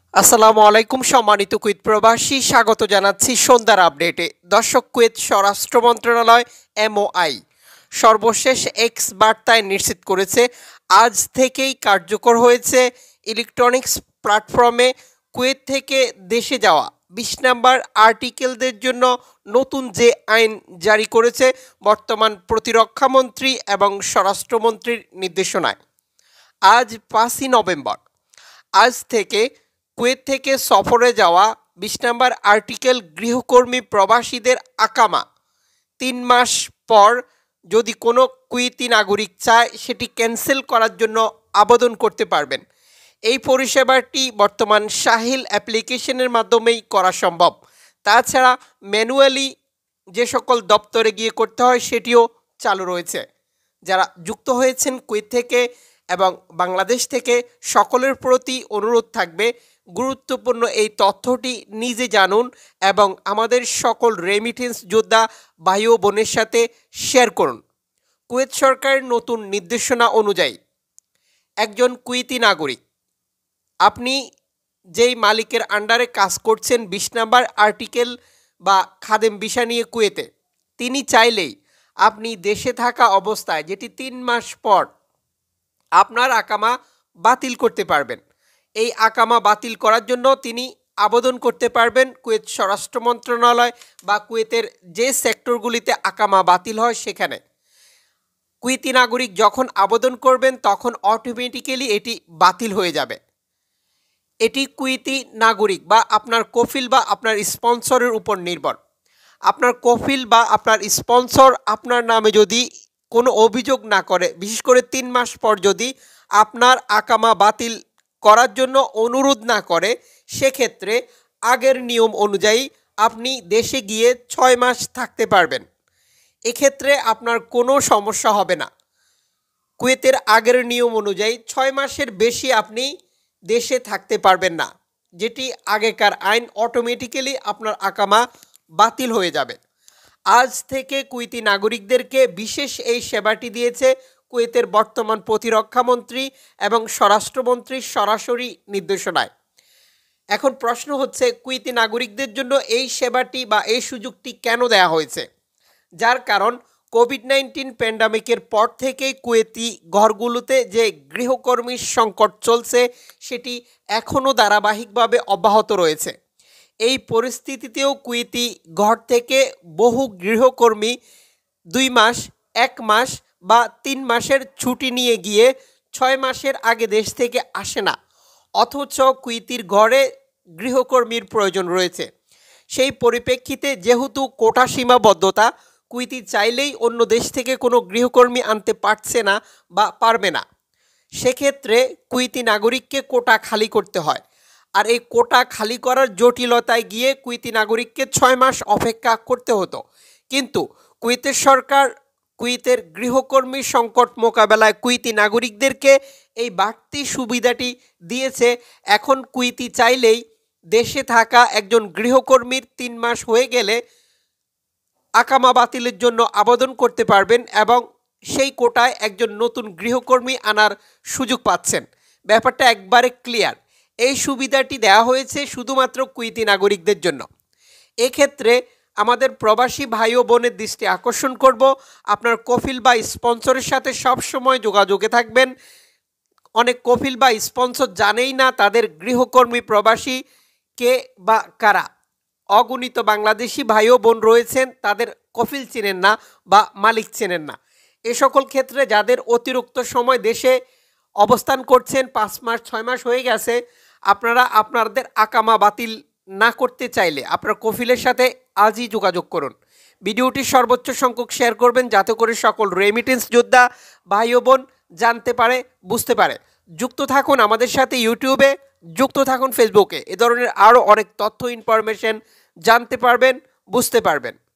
আসসালামু আলাইকুম সম্মানিত কুয়েত প্রবাসী, স্বাগত জানাচ্ছি সন্ধ্যার আপডেটে। দর্শক, কুয়েত স্বরাষ্ট্র মন্ত্রণালয় এমওআই সর্বশেষ এক্স বার্তায় নিশ্চিত করেছে আজ থেকেই কার্যকর হয়েছে ইলেকট্রনিক্স প্ল্যাটফর্মে কুয়েত থেকে দেশে যাওয়া 20 নম্বর আর্টিকেলদের জন্য নতুন যে আইন জারি করেছে বর্তমান প্রতিরক্ষামন্ত্রী এবং স্বরাষ্ট্রমন্ত্রীর নির্দেশনায়। আজ 5ই নভেম্বর আজ থেকে কুয়েত থেকে সফরে যাওয়া 20 নম্বর আর্টিকেল গৃহকর্মী প্রবাসীদের আকামা 3 মাস পর যদি কোনো কুয়েতি নাগরিক চায় সেটি ক্যান্সেল করার জন্য আবেদন করতে পারবেন। এই পরিষেবাটি বর্তমান সাহিল অ্যাপ্লিকেশনের মাধ্যমেই করা সম্ভব। তাছাড়া ম্যানুয়ালি যে সকল দপ্তরে গিয়ে করতে হয় সেটিও চালু রয়েছে। যারা যুক্ত হয়েছেন কুয়েত থেকে এবং বাংলাদেশ থেকে সকলের প্রতি অনুরোধ থাকবে, গুরুত্বপূর্ণ এই তথ্যটি নিজে জানুন এবং আমাদের সকল রেমিটেন্স যোদ্ধা ভাই ও বোনের সাথে শেয়ার করুন। কুয়েত সরকারের নতুন নির্দেশনা অনুযায়ী একজন কুয়েতি নাগরিক, আপনি যেই মালিকের আন্ডারে কাজ করছেন 20 নম্বর আর্টিকেল বা খাদেম ভিসা নিয়ে কুয়েতে, তিনি চাইলেই আপনি দেশে থাকা অবস্থায় যেটি 3 মাস পর আপনার আকামা বাতিল করতে পারবেন। এই আকামা বাতিল করার জন্য তিনি আবেদন করতে পারবেন কুয়েত স্বরাষ্ট্র মন্ত্রণালয় বা কুয়েতের যে সেক্টরগুলিতে আকামা বাতিল হয় সেখানে। কুয়েতি নাগরিক যখন আবেদন করবেন তখন অটোমেটিক্যালি এটি বাতিল হয়ে যাবে। এটি কুয়েতি নাগরিক বা আপনার কফিল বা আপনার স্পন্সরের উপর নির্ভর। আপনার কফিল বা আপনার স্পন্সর আপনার নামে যদি কোনো অভিযোগ না করে, বিশেষ করে 3 মাস পর যদি আপনার আকামা বাতিল করার জন্য অনুরোধ না করে, সেক্ষেত্রে আগের নিয়ম অনুযায়ী আপনি দেশে গিয়ে 6 মাস থাকতে পারবেন। এক্ষেত্রে আপনার কোনো সমস্যা হবে না। কুয়েতের আগের নিয়ম অনুযায়ী 6 মাসের বেশি আপনি দেশে থাকতে পারবেন না, যেটি আগেকার আইন, অটোমেটিক্যালি আপনার আকামা বাতিল হয়ে যাবে। আজ থেকে কুয়েতি নাগরিকদেরকে বিশেষ এই সেবাটি দিয়েছে কুয়েতের বর্তমান প্রতিরক্ষামন্ত্রী এবং স্বরাষ্ট্রমন্ত্রীর সরাসরি নির্দেশনায়। এখন প্রশ্ন হচ্ছে, কুয়েতি নাগরিকদের জন্য এই সেবাটি বা এই সুযোগটি কেন দেওয়া হয়েছে? যার কারণ কোভিড-19 প্যান্ডামিকের পর থেকেই কুয়েতি ঘরগুলোতে যে গৃহকর্মীর সংকট চলছে সেটি এখনও ধারাবাহিকভাবে অব্যাহত রয়েছে। এই পরিস্থিতিতেও কুয়েতি ঘর থেকে বহু গৃহকর্মী 2 মাস, 1 মাস বা 3 মাসের ছুটি নিয়ে গিয়ে 6 মাসের আগে দেশ থেকে আসে না, অথচ কুয়েতির ঘরে গৃহকর্মীর প্রয়োজন রয়েছে। সেই পরিপ্রেক্ষিতে যেহেতু কোটা সীমাবদ্ধতা, কুয়েতি চাইলেই অন্য দেশ থেকে কোনো গৃহকর্মী আনতে পারছে না বা পারবে না। সেক্ষেত্রে কুয়েতি নাগরিককে কোটা খালি করতে হয়। আর এই কোটা খালি করার জটিলতায় গিয়ে কুয়েতি নাগরিককে 6 মাস অপেক্ষা করতে হতো। কিন্তু কুয়েতের সরকার কুয়েতের গৃহকর্মী সংকট মোকাবেলায় কুয়েতি নাগরিকদেরকে এই বাড়তি সুবিধাটি দিয়েছে। এখন কুয়েতি চাইলেই দেশে থাকা একজন গৃহকর্মীর 3 মাস হয়ে গেলে আকামা বাতিলের জন্য আবেদন করতে পারবেন এবং সেই কোটায় একজন নতুন গৃহকর্মী আনার সুযোগ পাচ্ছেন। ব্যাপারটা একবারে ক্লিয়ার। এই সুবিধাটি দেওয়া হয়েছে শুধুমাত্র কুয়েতি নাগরিকদের জন্য। এক্ষেত্রে আমাদের প্রবাসী ভাই ও বোনের দৃষ্টি আকর্ষণ করব, আপনার কফিল বা স্পন্সরের সাথে সবসময় যোগাযোগে থাকবেন। অনেক কফিল বা স্পন্সর জানেই না তাদের গৃহকর্মী প্রবাসী কে বা কারা। অগণিত বাংলাদেশি ভাই ও বোন রয়েছেন, তাদের কফিল চেনেন না বা মালিক চেনেন না। এ সকল ক্ষেত্রে যাদের অতিরিক্ত সময় দেশে অবস্থান করছেন, 5 মাস 6 মাস হয়ে গেছে, আপনারা আপনাদের আকামা বাতিল না করতে চাইলে আপনার কফিলের সাথে আজই যোগাযোগ করুন। ভিডিওটি সর্বোচ্চ সংখ্যক শেয়ার করবেন যাতে করে সকল রেমিটেন্স যোদ্ধা ভাই ও বোন জানতে পারে, বুঝতে পারে। যুক্ত থাকুন আমাদের সাথে ইউটিউবে, যুক্ত থাকুন ফেসবুকে। এ ধরনের আরও অনেক তথ্য ইনফরমেশন জানতে পারবেন, বুঝতে পারবেন।